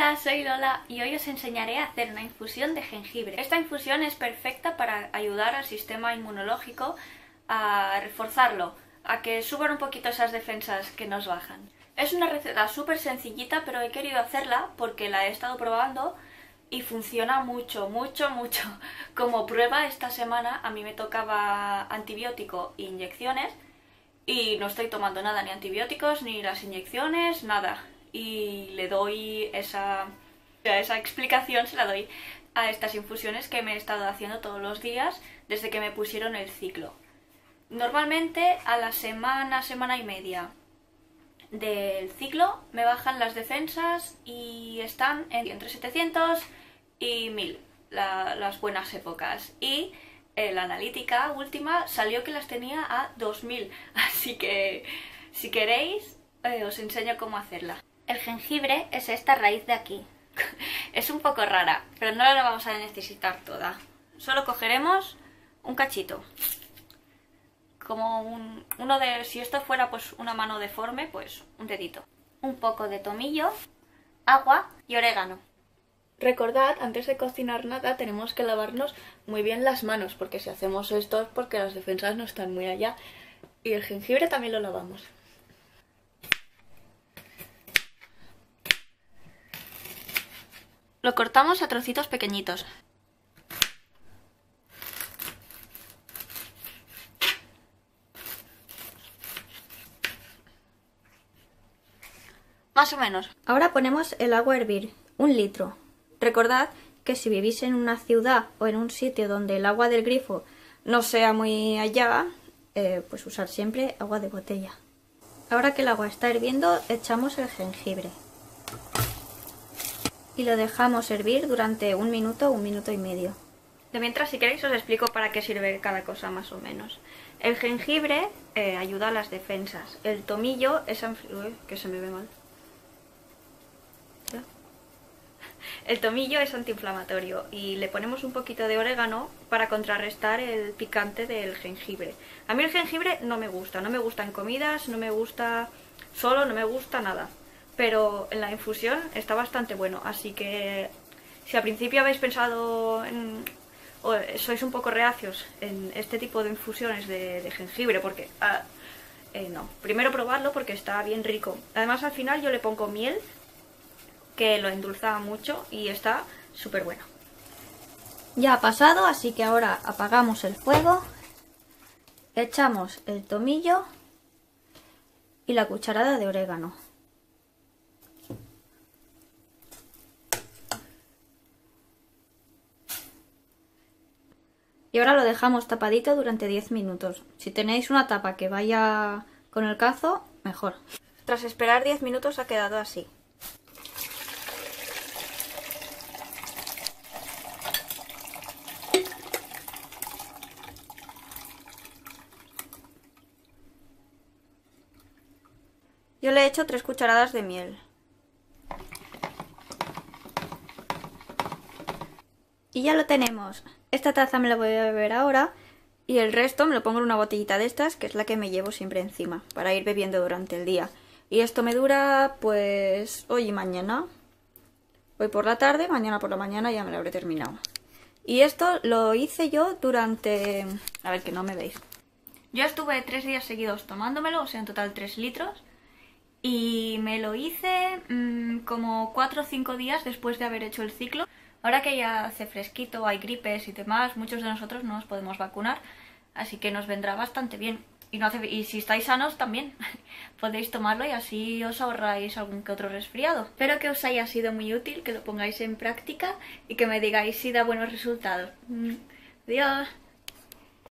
Hola, soy Lola y hoy os enseñaré a hacer una infusión de jengibre. Esta infusión es perfecta para ayudar al sistema inmunológico a reforzarlo, a que suban un poquito esas defensas que nos bajan. Es una receta súper sencillita, pero he querido hacerla porque la he estado probando y funciona mucho. Como prueba, esta semana a mí me tocaba antibiótico e inyecciones y no estoy tomando nada, ni antibióticos, ni las inyecciones, nada. Y le doy esa explicación, se la doy a estas infusiones que me he estado haciendo todos los días desde que me pusieron el ciclo. Normalmente a la semana y media del ciclo me bajan las defensas y están entre 700 y 1000 las buenas épocas. Y la analítica última salió que las tenía a 2000, así que si queréis os enseño cómo hacerla. El jengibre es esta raíz de aquí. Es un poco rara, pero no la vamos a necesitar toda. Solo cogeremos un cachito. Como si esto fuera pues una mano deforme, pues un dedito. Un poco de tomillo, agua y orégano. Recordad, antes de cocinar nada tenemos que lavarnos muy bien las manos, porque si hacemos esto es porque las defensas no están muy allá. Y el jengibre también lo lavamos. Lo cortamos a trocitos pequeñitos. Más o menos. Ahora ponemos el agua a hervir, 1 litro. Recordad que si vivís en una ciudad o en un sitio donde el agua del grifo no sea muy allá, pues usar siempre agua de botella. Ahora que el agua está hirviendo, echamos el jengibre. Y lo dejamos hervir durante 1 minuto, 1 minuto y medio. De mientras, si queréis, os explico para qué sirve cada cosa más o menos. El jengibre ayuda a las defensas. El tomillo es... Uy, que se me ve mal. El tomillo es antiinflamatorio y le ponemos un poquito de orégano para contrarrestar el picante del jengibre. A mí el jengibre no me gusta en comidas, no me gusta solo, no me gusta nada. Pero en la infusión está bastante bueno, así que si al principio habéis pensado o sois un poco reacios en este tipo de infusiones de jengibre, porque no, primero probarlo porque está bien rico. Además al final yo le pongo miel, que lo endulza mucho y está súper bueno. Ya ha pasado, así que ahora apagamos el fuego, echamos el tomillo y la cucharada de orégano. Y ahora lo dejamos tapadito durante 10 minutos. Si tenéis una tapa que vaya con el cazo, mejor. Tras esperar 10 minutos ha quedado así. Yo le he hecho 3 cucharadas de miel. Y ya lo tenemos. Esta taza me la voy a beber ahora y el resto me lo pongo en una botellita de estas, que es la que me llevo siempre encima, para ir bebiendo durante el día. Y esto me dura pues hoy y mañana. Hoy por la tarde, mañana por la mañana ya me lo habré terminado. Y esto lo hice yo durante... A ver, que no me veis. Yo estuve 3 días seguidos tomándomelo, o sea en total 3 litros. Y me lo hice como 4 o 5 días después de haber hecho el ciclo. Ahora que ya hace fresquito, hay gripes y demás, muchos de nosotros no nos podemos vacunar, así que nos vendrá bastante bien. Y si estáis sanos también podéis tomarlo y así os ahorráis algún que otro resfriado. Espero que os haya sido muy útil, que lo pongáis en práctica y que me digáis si da buenos resultados. Adiós.